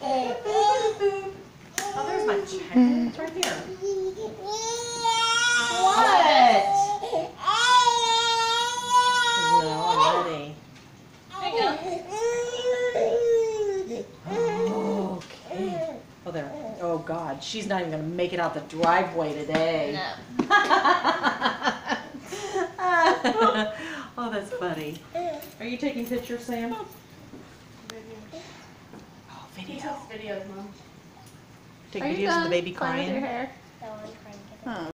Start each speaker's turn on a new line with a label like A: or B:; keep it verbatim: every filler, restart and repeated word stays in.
A: Oh, there's my chicken. It's right here.
B: What?
A: No, I'm ready.
B: There you
A: Oh, okay. Oh, there. Oh, God. She's not even going to make it out the driveway today.
B: No.
A: Oh, that's funny. Are you taking pictures, Sam? Oh,
C: He
A: videos.
C: takes videos, Mom.
A: Take
B: Are you
A: videos of
B: done
A: the baby
B: playing with your
A: crying.
B: hair?
C: No, I'm trying to get it.
B: Oh.